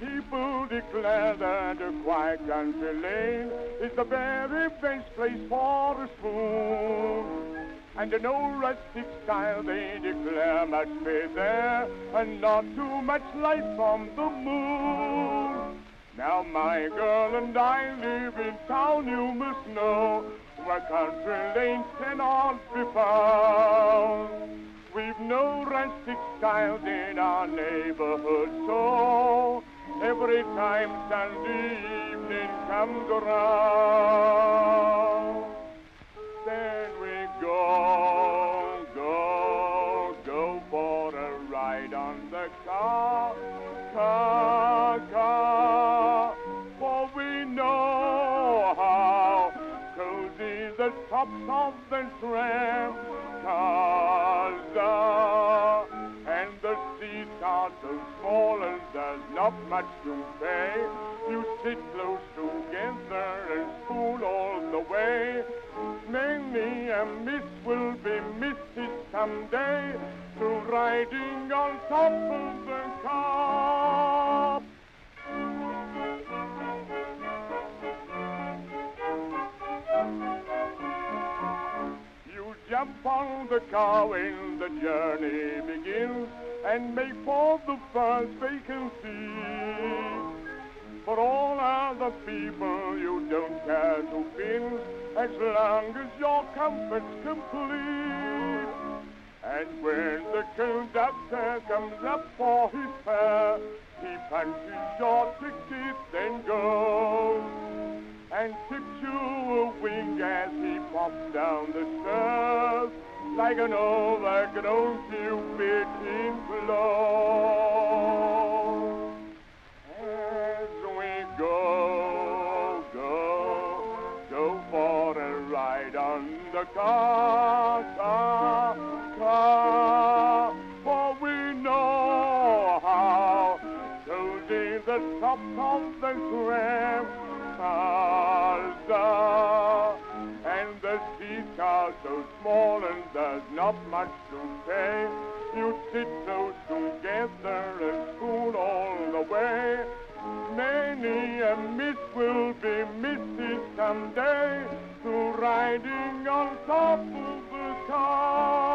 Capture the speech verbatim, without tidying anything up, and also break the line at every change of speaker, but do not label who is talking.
People declare that a quiet country lane is the very best place for a spoon. And in no rustic style they declare must be there, and not too much light from the moon. Now my girl and I live in town, you must know, where country lanes cannot be found. We've no rustic styles in our neighborhood, so every time Sunday evening comes around, then we go, go, go for a ride on the car, car, car, for we know how cozy the tops of the tram cars are, and the seats are so small and there's not much to pay. You sit close together and spoon all the way. Many a miss will be missed someday through riding on top of the car. You jump on the car when the journey begins and make for the first vacancy. For all other people you don't care to bin, as long as your comfort's complete. And when the conductor comes up for his fare, he punches your ticket, then goes, and tips you a wink as he pops down the stairs, like an overgrown Cupid clothes. As we go, go, go for a ride on the car, car, car, for we know how cozy the tops of the tram cars are, and the seats are so small and there's not much to pay. You sit close together and spoon all the way. Many a miss will be missed someday through riding on top of the car.